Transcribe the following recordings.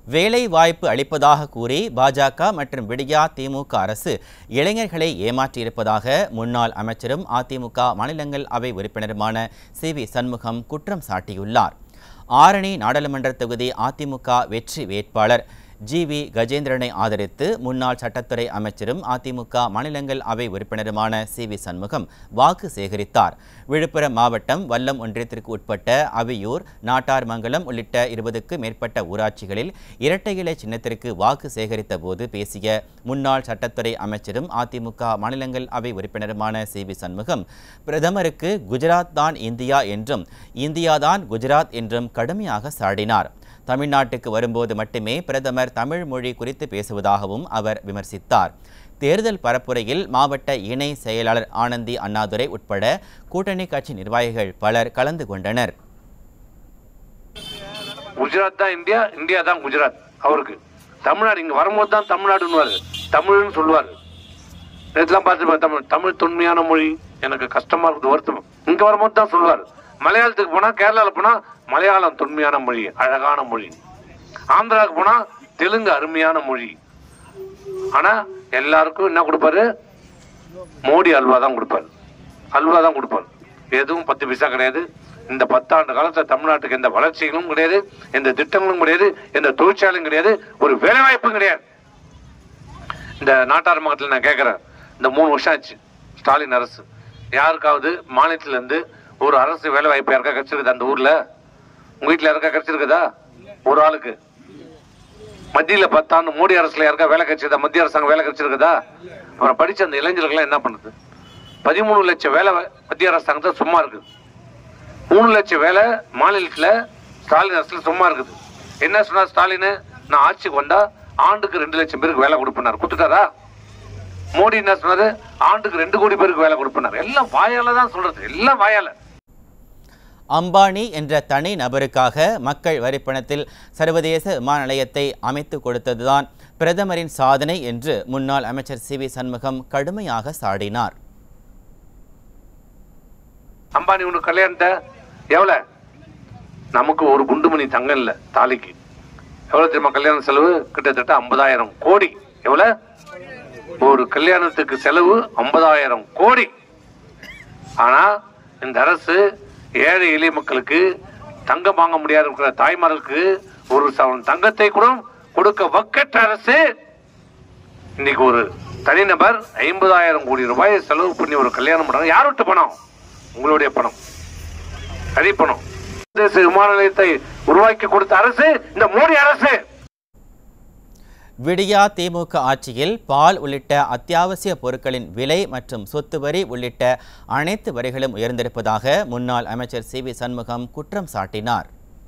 வேலை வாய்ப்பு அளிப்பதாக கூறி பாஜக மற்றும் விடியா திமுக அரசு இளைஞர்களை ஏமாற்றியிருப்பதாக முன்னாள் அமைச்சரும் அதிமுக மாநிலங்களவை உறுப்பினருமான சி.வி. சண்முகம் குற்றம் சாட்டியுள்ளார். ஆரணி நாடாளுமன்ற தொகுதி அதிமுக வெற்றி வேட்பாளர் ஜி.வி. கஜேந்திரனை ஆதரித்து முன்னாள் சட்டத்துறை அமைச்சரும் அதிமுக மாநிலங்களவை உறுப்பினருமான சி.வி. சண்முகம் வாக்கு சேகரித்தார். விழுப்புரம் மாவட்டம் வல்லம் ஒன்றியத்திற்கு உட்பட்ட அவியூர், நாட்டார்மங்கலம் உள்ளிட்ட 20க்கும் மேற்பட்ட ஊராட்சிகளில் இரட்டை இலை சின்னத்திற்கு வாக்கு சேகரித்த போது பேசிய முன்னாள் சட்டத்துறை அமைச்சரும் அதிமுக மாநிலங்களவை உறுப்பினருமான சி.வி. சண்முகம், பிரதமருக்கு குஜராத் தான் இந்தியா என்றும் இந்தியாதான் குஜராத் என்றும் கடுமையாக சாடினார். தமிழ்நாட்டுக்கு வரும்போது மட்டுமே பிரதமர் தமிழ் மொழி குறித்து பேசுவதாகவும் அவர் விமர்சித்தார். தேர்தல் பரப்புரையில் மாவட்ட இணை செயலாளர் ஆனந்தி அண்ணாதுரை உட்பட கூட்டணி கட்சி நிர்வாகிகள் பலர் கலந்து கொண்டனர். குஜராத் தான் இந்தியா, இந்தியா தான் குஜராத். அவருக்கு தமிழ்நாடு இங்க வரும்போது தான் தமிழ்நாடுன்னு தமிழ்னு சொல்லுவார். இதெல்லாம் பார்த்து தமிழ் தொன்மையான மொழி, எனக்கு கஷ்டமா இருக்குது, வருத்தம். இங்க வரும்போது தான் சொல்லுவார். மலையாளத்துக்கு போனா, கேரளால போனா மலையாளம் தொன்மையான மொழி, அழகான மொழி. ஆந்திராவுக்கு போனா தெலுங்கு அருமையான மொழி. ஆனா எல்லாருக்கும் என்ன கொடுப்பாரு? மோடி அல்வா தான் கொடுப்பாரு, அல்வா தான் கொடுப்பாரு. எதுவும் 10 பைசா கிடையாது. இந்த 10 ஆண்டு காலத்துல தமிழ்நாட்டுக்கு எந்த வளர்ச்சிகளும் கிடையாது, எந்த திட்டங்களும் கிடையாது, எந்த தொழிற்சாலையும் கிடையாது, ஒரு வேலை வாய்ப்பும் கிடையாது. இந்த நாட்டார் மகத்தில் நான் கேட்கிறேன், இந்த 3 வருஷம் ஆச்சு ஸ்டாலின் அரசு, யாருக்காவது மாநிலத்தில இருந்து ஒரு அரசு வேலை வாய்ப்பு யாருக்கா கிடைச்சிருக்குது? அந்த ஊர்ல உங்க வீட்டுல யாருக்கா கிடைச்சிருக்குதா? ஒரு ஆளுக்கு. மத்தியில 10 ஆண்டு மோடி அரசுல யாருக்கா வேலை கிடைச்சதா? மத்திய அரசாங்கம் வேலை கிடைச்சிருக்குதா? அப்புறம் படிச்ச அந்த இளைஞர்கள் என்ன பண்ணுது? 13 லட்சம் வேலை மத்திய அரசாங்கத்தை சும்மா இருக்குது. 3 லட்சம் வேலை மாநிலத்துல ஸ்டாலின் அரசுல சும்மா இருக்குது. என்ன சொன்னா ஸ்டாலின்? நான் ஆட்சிக்கு வந்தா ஆண்டுக்கு 2 லட்சம் பேருக்கு வேலை கொடுப்பேன். கொடுத்துட்டாரா? மோடி என்ன சொன்னாரு? ஆண்டுக்கு 2 கோடி பேருக்கு வேலை கொடுப்பேன். எல்லாம் வாயால தான் சொல்றது, எல்லாம் வாயால. அம்பானி என்ற தனி நபருக்காக மக்கள் வரிப்பணத்தில் சர்வதேச விமான நிலையத்தை அமைத்து கொடுத்ததுதான் பிரதமரின் சாதனை என்று முன்னாள் அமைச்சர் சி.வி. சண்முகம் கடுமையாக சாடினார். அம்பானி ஒன்று கல்யாணத்தை எவ்வளவு? நமக்கு ஒரு குண்டுமணி தங்கம் இல்ல தாலிக்கு. எவ்வளவு தெரியுமா கல்யாண செலவு? கிட்டத்தட்ட 50,000 கோடி. எவ்வளவு? ஒரு கல்யாணத்துக்கு செலவு 50,000 கோடி. ஆனா இந்த அரசு ஏழை எளிய மக்களுக்கு, தங்கம் வாங்க முடியாது இருக்கிற தாய்மார்களுக்கு ஒரு சவரன் தங்கத்தை கூட கொடுக்க வக்கற்ற அரசு. இன்னைக்கு ஒரு தனிநபர் 50,000 கோடி ரூபாய் செலவு பண்ணி ஒரு கல்யாணம் பண்றாங்க. யார் விட்டு பணம்? உங்களுடைய பணம், கரி பணம். விமான நிலையத்தை உருவாக்கி கொடுத்த அரசு இந்த மோடி அரசு. விடியா திமுக ஆட்சியில் பால் உள்ளிட்ட அத்தியாவசிய பொருட்களின் விலை மற்றும் சொத்து வரி உள்ளிட்ட அனைத்து வரிகளும் உயர்ந்திருப்பதாக முன்னாள் அமைச்சர் சி.வி. சண்முகம் குற்றம் சாட்டினார்.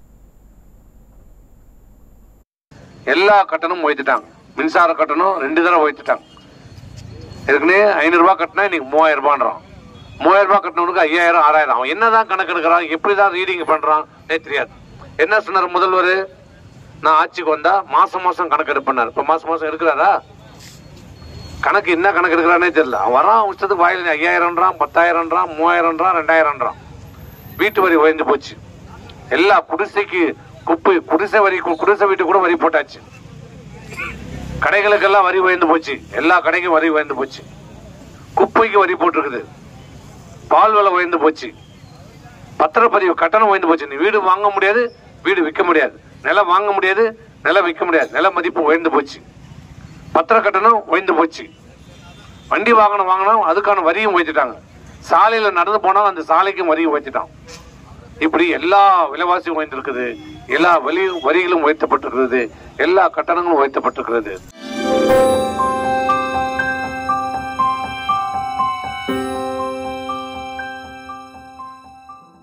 எல்லா கட்டணமும் உயர்த்திட்டாங்க. மின்சார கட்டணம் 2 தடவை உயர்த்திட்டாங்க. ஏற்கனவே 500 ரூபாய் கட்டினா இன்னைக்கு 3000 ரூபான்றான். 3000 ரூபாய் கட்டணவனுக்கு 5000, 6000. அவன் என்னதான் கணக்கு எடுக்கிறான், எப்படிதான் ரீடிங் பண்றான் தெரியாது. என்ன சொன்னார் முதல்வர்? நான் ஆட்சிக்கு வந்தா மாசம் கணக்கு எடுப்பேன். இப்ப மாசம் எடுக்கிறாரா? கணக்கு என்ன கணக்கு எடுக்கிறானே தெரியல. அவன் வரான் உச்சத்துக்கு வாயில 5000, 10,000, 3000, 2000. வீட்டு வரி உயர்ந்து போச்சு. எல்லா குடிசைக்கு குடிசை வரி, குடிசை வீட்டு கூட வரி போட்டாச்சு. கடைகளுக்கெல்லாம் வரி உயர்ந்து போச்சு. எல்லா கடைக்கும் வரி உயர்ந்து போச்சு. குப்பைக்கு வரி போட்டிருக்குது. பால் விலை உயர்ந்து போச்சு. பத்திரப்பதிவு கட்டணம் உயர்ந்து போச்சு. நீ வீடு வாங்க முடியாது, வீடு விற்க முடியாது. நிலம் வாங்க முடியாது, நிலம் விற்க முடியாது. நில மதிப்பு உயர்ந்து போச்சு. பத்திர கட்டணம் உயர்ந்து போச்சு. வண்டி வாகனம் வாங்கினா அதுக்கான வரியும் உயர்த்திட்டாங்க. சாலையில நடந்து போனா அந்த சாலைக்கும் வரியும் உயர்த்திட்டான். இப்படி எல்லா விலைவாசியும் உயர்ந்திருக்குது. எல்லா வரிகளும் உயர்த்தப்பட்டிருக்கிறது. எல்லா கட்டணங்களும் உயர்த்தப்பட்டிருக்கிறது.